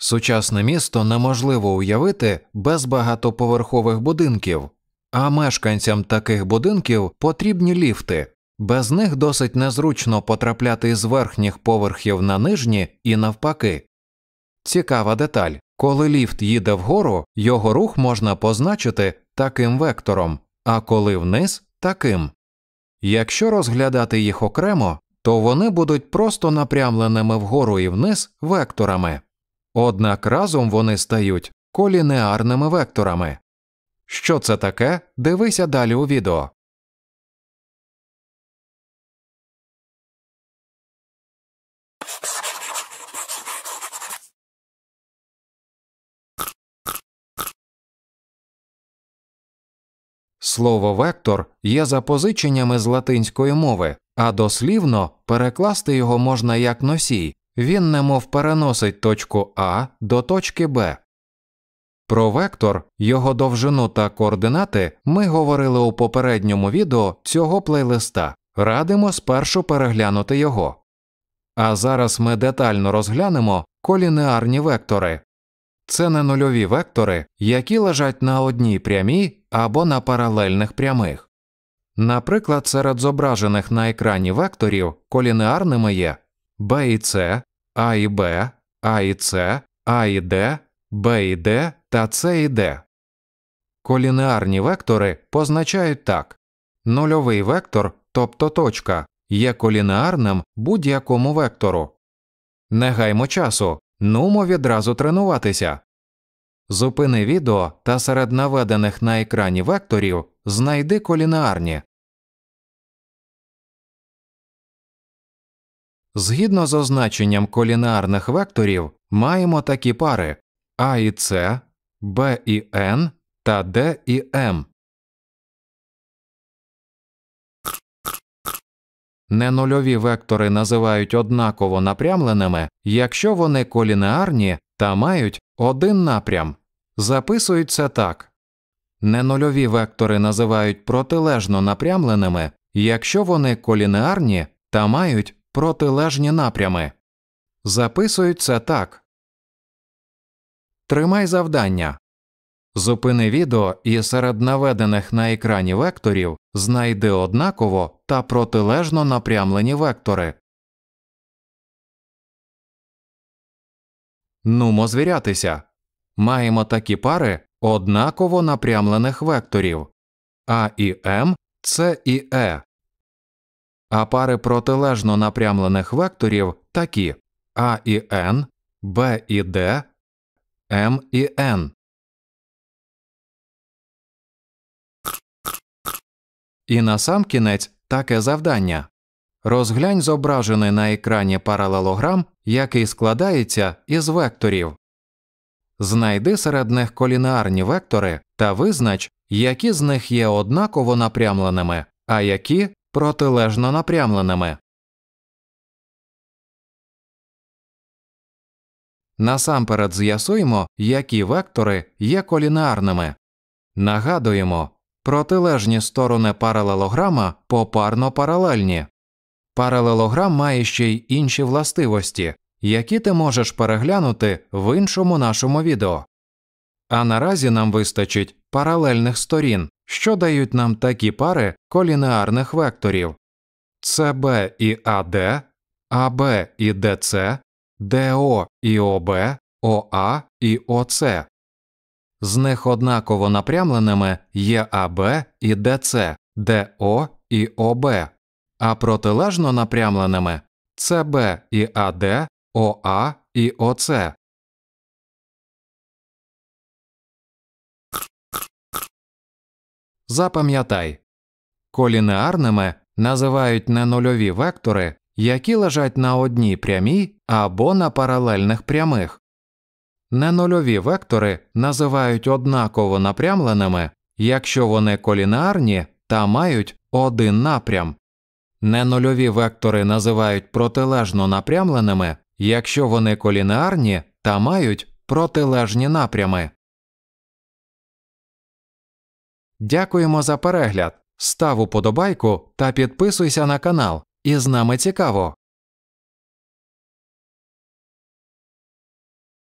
Сучасне місто неможливо уявити без багатоповерхових будинків, а мешканцям таких будинків потрібні ліфти. Без них досить незручно потрапляти з верхніх поверхів на нижні і навпаки. Цікава деталь. Коли ліфт їде вгору, його рух можна позначити таким вектором, а коли вниз – таким. Якщо розглядати їх окремо, то вони будуть просто напрямленими вгору і вниз векторами. Однак разом вони стають колінеарними векторами. Що це таке? Дивися далі у відео. Слово «вектор» є запозиченнями з латинської мови, а дослівно перекласти його можна як носій. Він немов переносить точку А до точки Б. Про вектор, його довжину та координати ми говорили у попередньому відео цього плейлиста. Радимо спершу переглянути його. А зараз ми детально розглянемо колінеарні вектори. Це ненульові вектори, які лежать на одній прямій або на паралельних прямих. Наприклад, серед зображених на екрані векторів колінеарними є b і c, a і b, a і c, a і d, b і d та c і d. Колінеарні вектори позначають так. Нульовий вектор, тобто точка, є колінеарним будь-якому вектору. Не гаймо часу, нумо відразу тренуватися. Зупини відео та серед наведених на екрані векторів знайди колінеарні. Згідно з означенням колінеарних векторів маємо такі пари А і С, Б і Н та Д і М. Ненульові вектори називають однаково напрямленими, якщо вони колінеарні та мають один напрям. Записують це так. Ненульові вектори називають протилежно напрямленими, якщо вони колінеарні та мають протилежні напрями. Записують це так. Тримай завдання. Зупини відео і серед наведених на екрані векторів знайди однаково та протилежно напрямлені вектори. Нумо звірятися. Маємо такі пари однаково напрямлених векторів А і М, С і Е. А пари протилежно напрямлених векторів такі А і Н, Б і Д, М і Н. І насамкінець таке завдання. Розглянь зображений на екрані паралелограм, який складається із векторів. Знайди серед них колінеарні вектори та визнач, які з них є однаково напрямленими, а які – протилежно напрямленими. Насамперед з'ясуємо, які вектори є колінеарними. Нагадуємо, протилежні сторони паралелограма попарно паралельні. Паралелограм має ще й інші властивості, які ти можеш переглянути в іншому нашому відео. А наразі нам вистачить паралельних сторін, що дають нам такі пари колінеарних векторів. СБ і АД, АБ і ДЦ, ДО і ОБ, ОА і ОЦ. З них однаково напрямленими є АБ і ДЦ, ДО і ОБ, а протилежно напрямленими – СБ і АД, ОА і ОЦ. Запам'ятай, колінеарними називають ненульові вектори, які лежать на одній прямій або на паралельних прямих. Ненульові вектори називають однаково напрямленими, якщо вони колінеарні та мають один напрям. Ненульові вектори називають протилежно напрямленими, якщо вони колінеарні та мають протилежні напрями. Дякуємо за перегляд, став уподобайку та підписуйся на канал, і з нами цікаво!